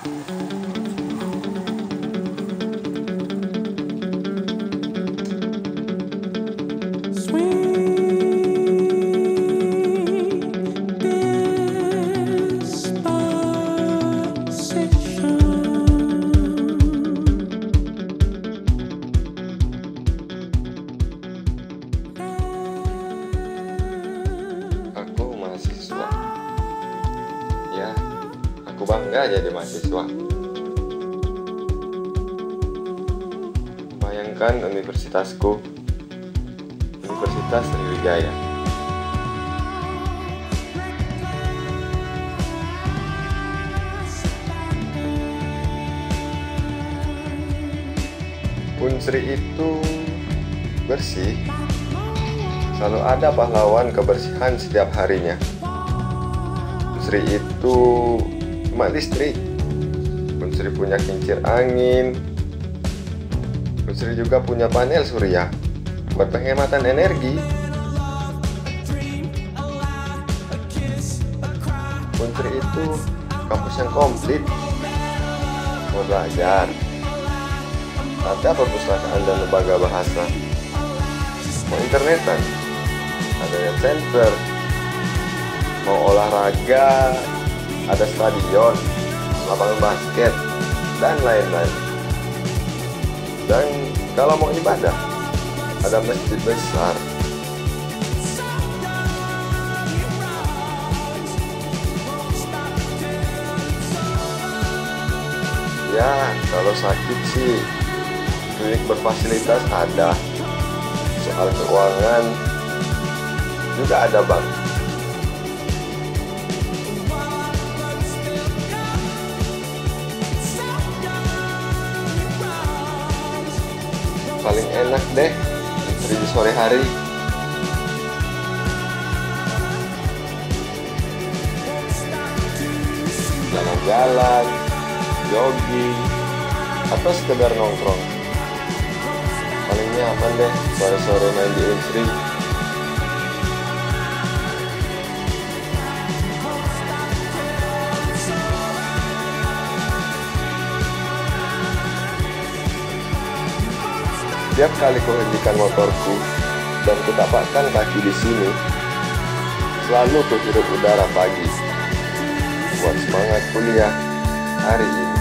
Aku mahasiswa. Ya, aku bangga jadi mahasiswa. Bayangkan universitasku, Universitas Sriwijaya. Unsri itu bersih. Selalu ada pahlawan kebersihan setiap harinya. Unsri itu cuma listrik. Unsri punya kincir angin. Unsri juga punya panel surya buat penghematan energi. Unsri itu kampus yang komplit. Mau belajar, ada perpustakaan dan lembaga bahasa. Mau internetan, ada net center. Mau olahraga, ada stadion, lapangan basket, dan lain-lain. Dan kalau mau ibadah, ada masjid besar. Ya, kalau sakit sih klinik berfasilitas ada. Soal keuangan juga ada bank. Paling enak deh di sore hari. Jalan-jalan, jogging, atau sekedar nongkrong. Paling nyaman deh sore-sore main di Unsri. Setiap kali kuhentikan motorku dan kutapakkan kaki di sini, selalu kuhirup udara pagi buat semangat kuliah hari ini.